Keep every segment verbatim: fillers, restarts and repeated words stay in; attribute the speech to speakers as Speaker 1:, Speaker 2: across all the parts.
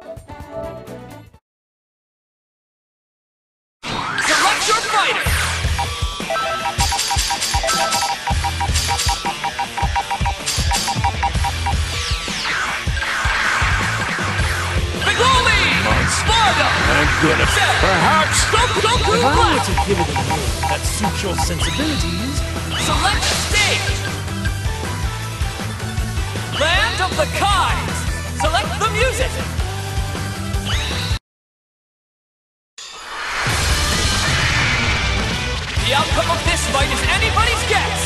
Speaker 1: Select your fighter! Megumi! Sparta!
Speaker 2: I'm gonna...
Speaker 1: Perhaps... Goku
Speaker 3: If I were
Speaker 1: Black!
Speaker 3: to give it a name that suits your sensibilities,
Speaker 1: Select stage! Land of the Kais! Select the music! The outcome of this fight is anybody's guess!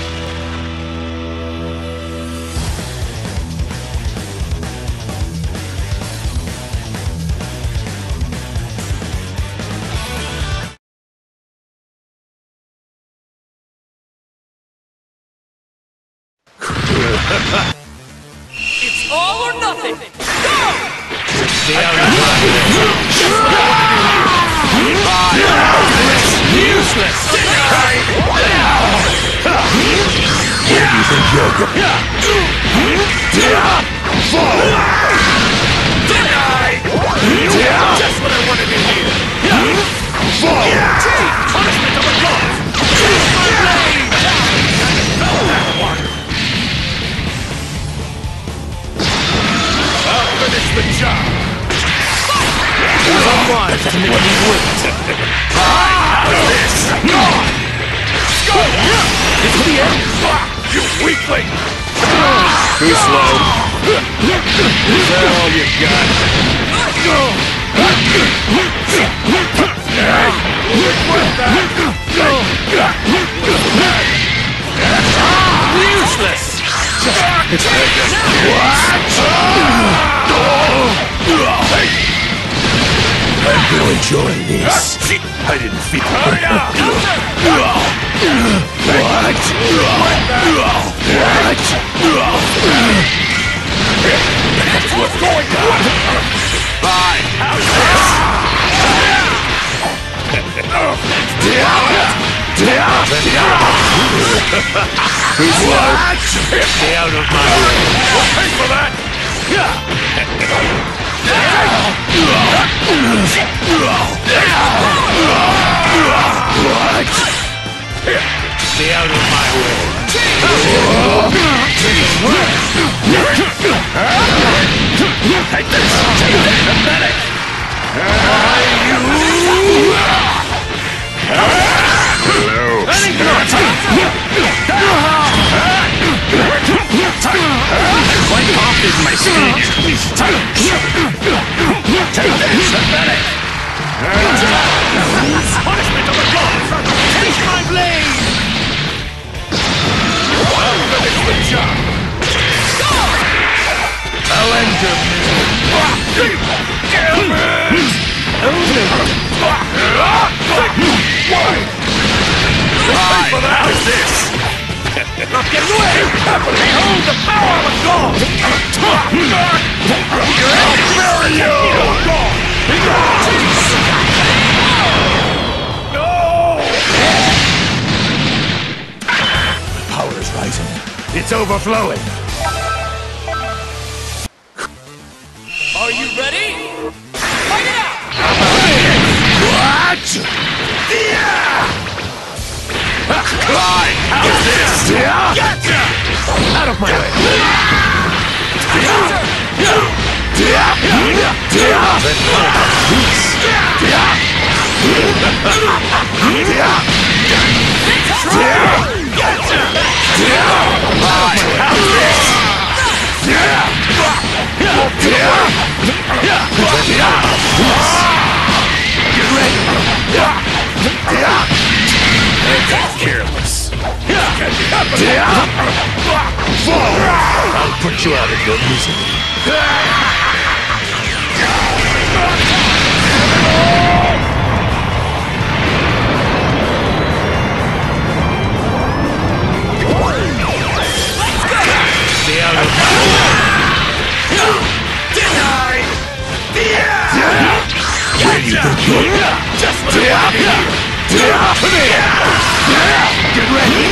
Speaker 1: It's all or nothing! Go!
Speaker 2: Stay out of my way. Useless! Where do you think you're going? Fall! Just what I wanted to hear! Fall! Punishment of the gods! My blade! Felt that one! I'll finish the job! Someone to make me wait! How's this? Go! Go! It's the end! You weakling! Too slow. Is that all you got? Go! Useless! I'm gonna enjoy this. I didn't feel what? What? What's going on? Fine. How's this? Too slow. Stay out of my way. We'll pay for that. What? Stay out of my way. Take this! Take this! Pathetic! Hello! Quite confident in my speech. Take this! Pathetic! Punishment of the gods! Take my blade! I'll finish the job! I'll end your misery! Why? How is this? Not get away! Behold the power of a god! I'll bury you! No! The power is rising. It's overflowing.
Speaker 1: Are you ready? Fight it out!
Speaker 2: What? Yeah! Fine! How is this? Yeah! Gotcha! Out of my way!
Speaker 1: Counter!
Speaker 2: Careless. I'll put you out of your misery. Stay out of my way. Denied! Where do you think you're? Just what I want to hear. Get ready!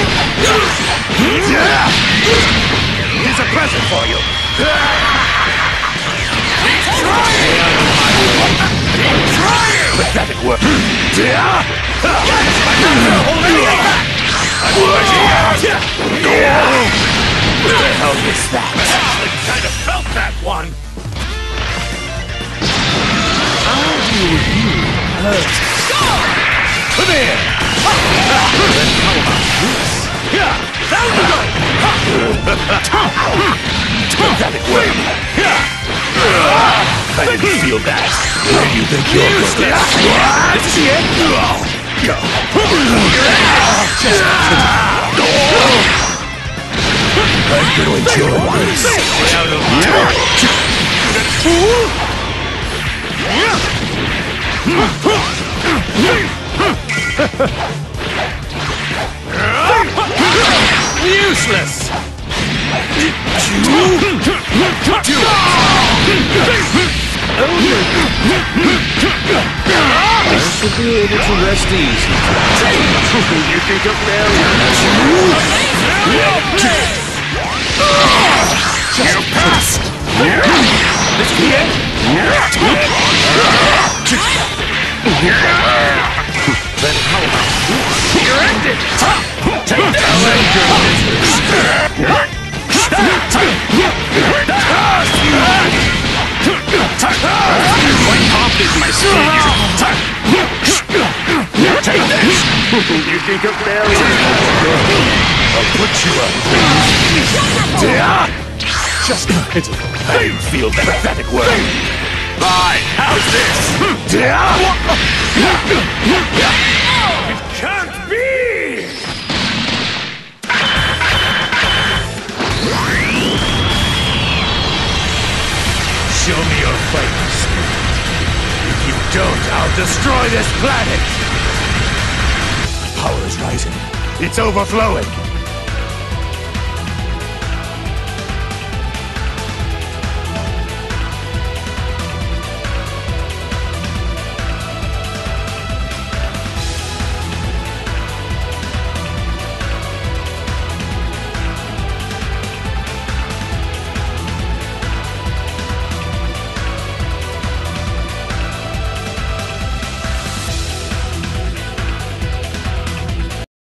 Speaker 2: Here's a present for you! Try it! What the hell is that?
Speaker 3: I kind of felt that one.
Speaker 2: I'll deal with you first. Come here! Then how about this? Yeah! Down you go! Pathetic work! I didn't feel that. Where do you think you're going? This is the end? Go! I'm gonna enjoy this. Get out of here! Fool! Useless! I should be able to rest easy. You think of failure? Just passed! This is the end? Then how about this? You're ended! Take that laser business! One pop is my speed! Take this! You think of failure? I'll put you up! Just it's I feel that pathetic word. Fine, how's this? It can't be! Show me your fighting spirit. If you don't, I'll destroy this planet! My power is rising. It's overflowing.